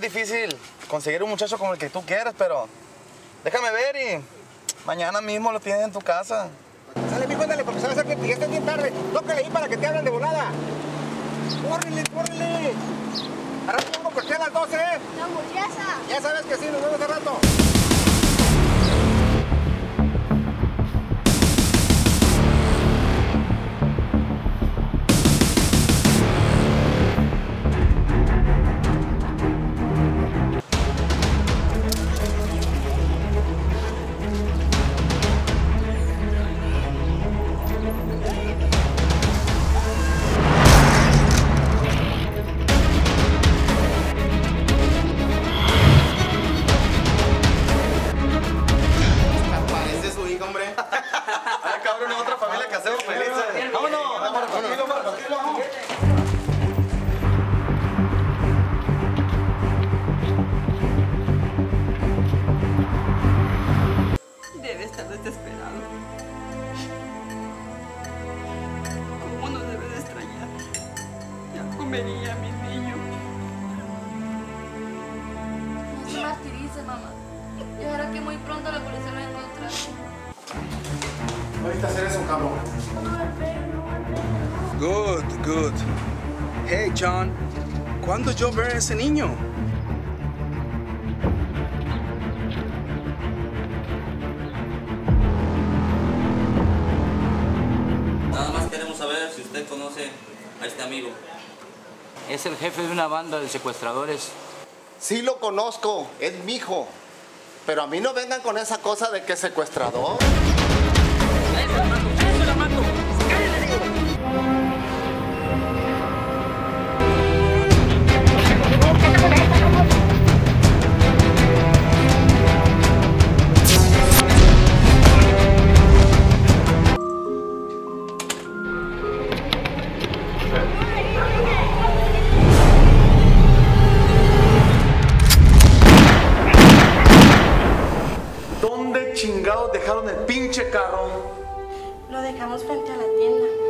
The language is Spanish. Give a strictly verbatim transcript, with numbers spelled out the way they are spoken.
difícil conseguir un muchacho como el que tú quieres, pero déjame ver y mañana mismo lo tienes en tu casa. Sale, mijo, dale, porque se va a hacer que ya está bien tarde. Tócale ahí para que te hablen de volada. ¡Córrele, córrele! Ahora tengo que estar a las doce, ¿eh? ¡La hamburguesa! Ya sabes que sí, nos vemos de rato. Ay, cabrón, es otra familia que hacemos felices. Vámonos, vámonos, contigo, contigo, vamos. Debe estar desesperado. ¿Cómo nos debe de extrañar? Ya comería a mi niño. No se martirice, mamá. Y ahora que muy pronto la policía lo va a encontrar. Ahorita hacer eso, cabrón. Good, good. Hey, John, ¿cuándo yo veré a ese niño? Nada más queremos saber si usted conoce a este amigo. Es el jefe de una banda de secuestradores. Sí lo conozco, es mi hijo. Pero a mí no vengan con esa cosa de que es secuestrador. ¿Dónde chingados dejaron el pinche carro? Lo dejamos frente a la tienda.